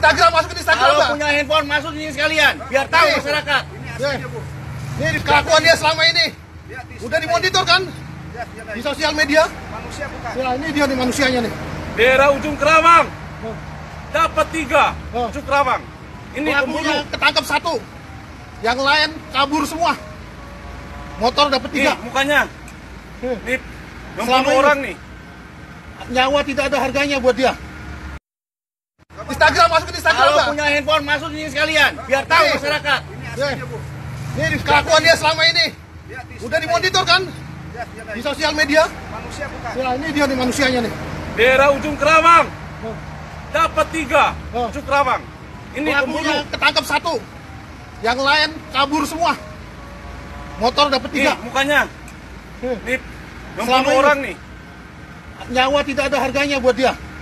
Instagram, masukin Instagram. Kalau punya handphone masuk ini sekalian, biar tahu masyarakat. Ini kelakuan dia selama ini. Udah dimonitor kan? Di sosial media. Manusia bukan. Ya, ini dia nih manusianya nih. Daerah Ujung Kerawang dapat 3 Ujung Kerawang. Ini Pelakunya pembunuh. ketangkep 1. Yang lain kabur semua. Motor dapat 3. Nih mukanya. Nih yang Selama bunuh ini. orang nih. Nyawa tidak ada harganya buat dia. Instagram, masukin Instagram. Kalau Bang. punya handphone masuk ini sekalian, biar tahu masyarakat. Ini kelakuan dia selama ini. Udah dimonitor kan? Di sosial media. Manusia bukan. Ya, ini dia nih manusianya nih. Daerah Ujung Kerawang dapat 3 Ujung Kerawang. Ini Pelakunya pembunuh. ketangkep 1. Yang lain kabur semua. Motor dapat 3. Nih mukanya. Nih yang Selama bunuh ini. orang nih. Nyawa tidak ada harganya buat dia.